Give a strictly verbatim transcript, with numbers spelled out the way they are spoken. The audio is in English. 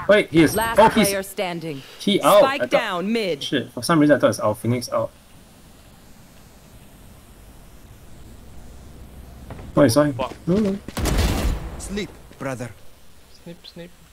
Wait, he is. Last Oh, he's. player standing. He out. Spike I thought, down mid. shit, for some reason I thought it's out. Phoenix out. Oh, I saw him. Fuck. No, no. Sleep, brother. Snip, snip.